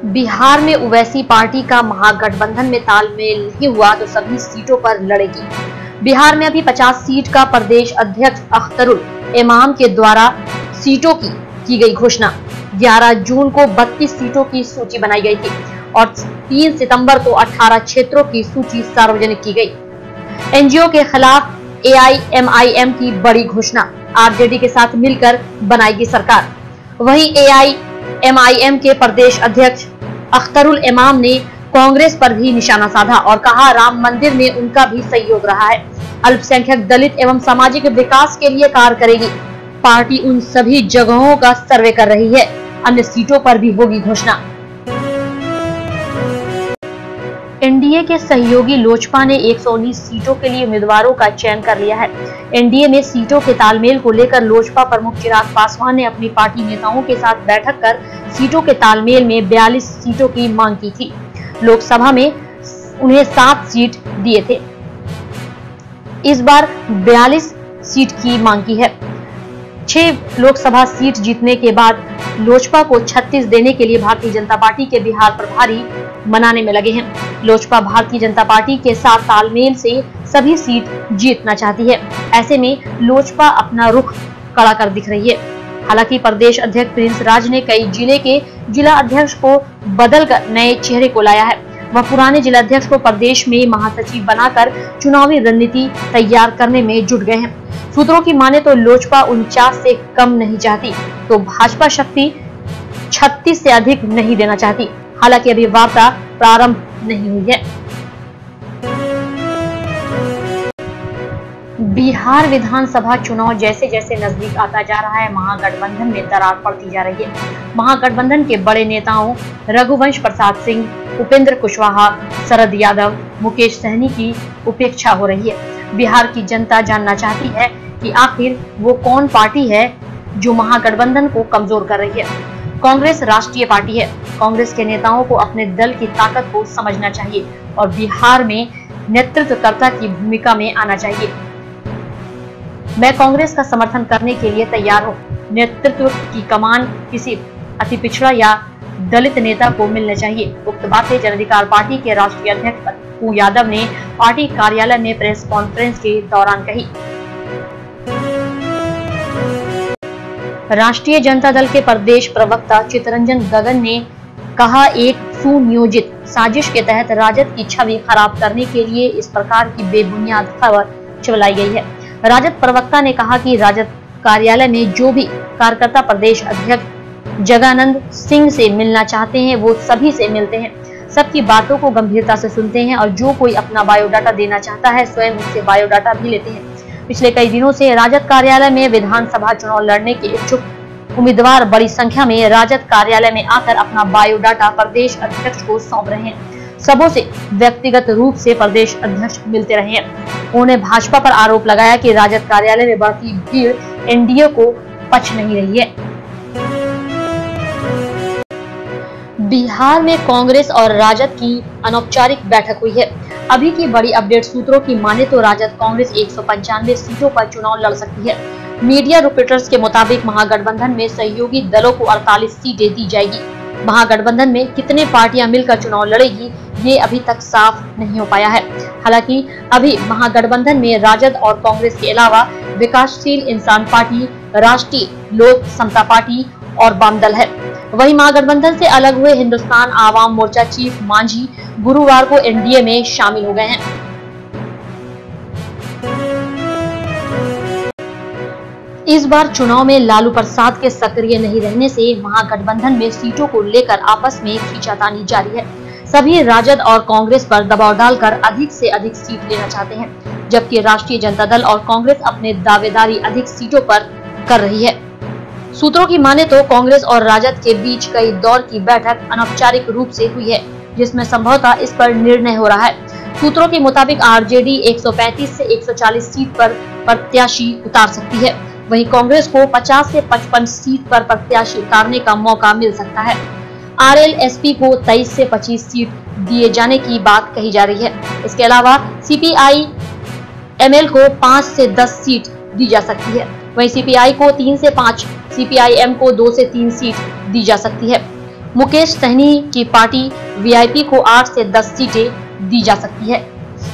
बिहार में ओवैसी पार्टी का महागठबंधन में तालमेल नहीं हुआ तो सभी सीटों पर लड़ेगी। बिहार में अभी 50 सीट का प्रदेश अध्यक्ष अख्तरुल इमाम के द्वारा सीटों की गई घोषणा। 11 जून को 32 सीटों की सूची बनाई गई थी और 3 सितंबर को 18 क्षेत्रों की सूची सार्वजनिक की गई। एनजीओ के खिलाफ AIMIM की बड़ी घोषणा, आरजेडी के साथ मिलकर बनाएगी सरकार। वहीं AIMIM के प्रदेश अध्यक्ष अख्तरुल इमाम ने कांग्रेस पर भी निशाना साधा और कहा राम मंदिर में उनका भी सहयोग रहा है। अल्पसंख्यक, दलित एवं सामाजिक विकास के लिए कार्य करेगी। पार्टी उन सभी जगहों का सर्वे कर रही है। अन्य सीटों पर भी होगी घोषणा। एनडीए के सहयोगी लोजपा ने 119 सीटों के लिए उम्मीदवारों का चयन कर लिया है। एनडीए में सीटों के तालमेल को लेकर लोजपा प्रमुख चिराग पासवान ने अपनी पार्टी नेताओं के साथ बैठक कर सीटों के तालमेल में 42 सीटों की मांग की थी। लोकसभा में उन्हें 7 सीट दिए थे, इस बार 42 सीट की मांग की है। 6 लोकसभा सीट जीतने के बाद लोजपा को 36 देने के लिए भारतीय जनता पार्टी के बिहार प्रभारी मनाने में लगे हैं। लोजपा भारतीय जनता पार्टी के साथ तालमेल से सभी सीट जीतना चाहती है। ऐसे में लोजपा अपना रुख कड़ा कर दिख रही है। हालांकि प्रदेश अध्यक्ष प्रिंस राज ने कई जिले के जिला अध्यक्ष को बदलकर नए चेहरे को लाया है। वह पुराने जिला अध्यक्ष को प्रदेश में महासचिव बनाकर चुनावी रणनीति तैयार करने में जुट गए हैं। सूत्रों की माने तो लोजपा 49 से कम नहीं चाहती तो भाजपा शक्ति 36 से अधिक नहीं देना चाहती। हालांकि अभी वार्ता प्रारंभ नहीं हुई है। बिहार विधानसभा चुनाव जैसे जैसे नजदीक आता जा रहा है, महागठबंधन में दरार पड़ती जा रही है। महागठबंधन के बड़े नेताओं रघुवंश प्रसाद सिंह, उपेंद्र कुशवाहा, शरद यादव, मुकेश सहनी की उपेक्षा हो रही है। बिहार की जनता जानना चाहती है कि आखिर वो कौन पार्टी है जो महागठबंधन को कमजोर कर रही है। कांग्रेस राष्ट्रीय पार्टी है। कांग्रेस के नेताओं को अपने दल की ताकत को समझना चाहिए और बिहार में नेतृत्वकर्ता की भूमिका में आना चाहिए। मैं कांग्रेस का समर्थन करने के लिए तैयार हूँ। नेतृत्व की कमान किसी अति पिछड़ा या दलित नेता को मिलना चाहिए। उक्त बातें जन अधिकार पार्टी के राष्ट्रीय अध्यक्ष पप्पू यादव ने पार्टी कार्यालय में प्रेस कॉन्फ्रेंस के दौरान कही। राष्ट्रीय जनता दल के प्रदेश प्रवक्ता चितरंजन गगन ने कहा, एक सुनियोजित साजिश के तहत राजद की छवि खराब करने के लिए इस प्रकार की बेबुनियाद खबर चलाई गई है। राजद प्रवक्ता ने कहा कि राजद कार्यालय में जो भी कार्यकर्ता प्रदेश अध्यक्ष जगानंद सिंह से मिलना चाहते हैं वो सभी से मिलते हैं, सबकी बातों को गंभीरता से सुनते हैं और जो कोई अपना बायोडाटा देना चाहता है स्वयं उससे बायोडाटा भी लेते हैं। पिछले कई दिनों से राजद कार्यालय में विधानसभा चुनाव लड़ने के इच्छुक उम्मीदवार बड़ी संख्या में राजद कार्यालय में आकर अपना बायोडाटा प्रदेश अध्यक्ष को सौंप रहे हैं। सबों से व्यक्तिगत रूप से प्रदेश अध्यक्ष मिलते रहे हैं। उन्होंने भाजपा पर आरोप लगाया कि राजद कार्यालय में बढ़ती भीड़ एनडीए को पच नहीं रही है। बिहार में कांग्रेस और राजद की अनौपचारिक बैठक हुई है। अभी की बड़ी अपडेट सूत्रों की माने तो राजद कांग्रेस 195 सीटों पर चुनाव लड़ सकती है। मीडिया रिपोर्टर्स के मुताबिक महागठबंधन में सहयोगी दलों को 48 सीटें दी जाएगी। महागठबंधन में कितने पार्टियां मिलकर चुनाव लड़ेगी ये अभी तक साफ नहीं हो पाया है। हालांकि अभी महागठबंधन में राजद और कांग्रेस के अलावा विकासशील इंसान पार्टी, राष्ट्रीय लोक समता पार्टी और वाम दल है। वहीं महागठबंधन से अलग हुए हिंदुस्तान आवाम मोर्चा चीफ मांझी गुरुवार को एनडीए में शामिल हो गए हैं। इस बार चुनाव में लालू प्रसाद के सक्रिय नहीं रहने से महागठबंधन में सीटों को लेकर आपस में खींचातानी जारी है। सभी राजद और कांग्रेस पर दबाव डालकर अधिक से अधिक सीट लेना चाहते हैं, जबकि राष्ट्रीय जनता दल और कांग्रेस अपने दावेदारी अधिक सीटों पर कर रही है। सूत्रों की माने तो कांग्रेस और राजद के बीच कई दौर की बैठक अनौपचारिक रूप से हुई है, जिसमें संभवतः इस पर निर्णय हो रहा है। सूत्रों के मुताबिक आरजेडी 135 से 140 सीट पर प्रत्याशी उतार सकती है, वहीं कांग्रेस को 50 से 55 सीट पर प्रत्याशी उतारने का मौका मिल सकता है। आरएलएसपी को 23 से 25 सीट दिए जाने की बात कही जा रही है। इसके अलावा सीपीआई-एमएल को 5 से 10 सीट दी जा सकती है। वहीं सीपीआई को 3 से 5, सीपीआईएम को 2 से 3 सीट दी जा सकती है। मुकेश सहनी की पार्टी वीआईपी को 8 से 10 सीटें दी जा सकती है।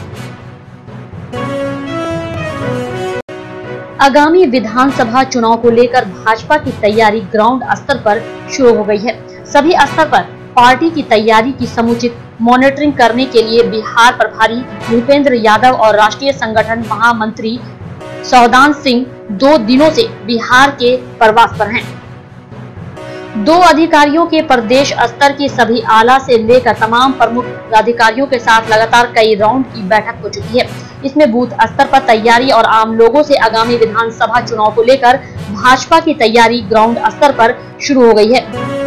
आगामी विधानसभा चुनाव को लेकर भाजपा की तैयारी ग्राउंड स्तर पर शुरू हो गई है। सभी स्तर पर पार्टी की तैयारी की समुचित मॉनिटरिंग करने के लिए बिहार प्रभारी भूपेंद्र यादव और राष्ट्रीय संगठन महामंत्री सौदान सिंह 2 दिनों से बिहार के प्रवास पर हैं। 2 अधिकारियों के प्रदेश स्तर की सभी आला से लेकर तमाम प्रमुख अधिकारियों के साथ लगातार कई राउंड की बैठक हो चुकी है। इसमें बूथ स्तर पर तैयारी और आम लोगों से आगामी विधानसभा चुनाव को लेकर भाजपा की तैयारी ग्राउंड स्तर पर शुरू हो गई है।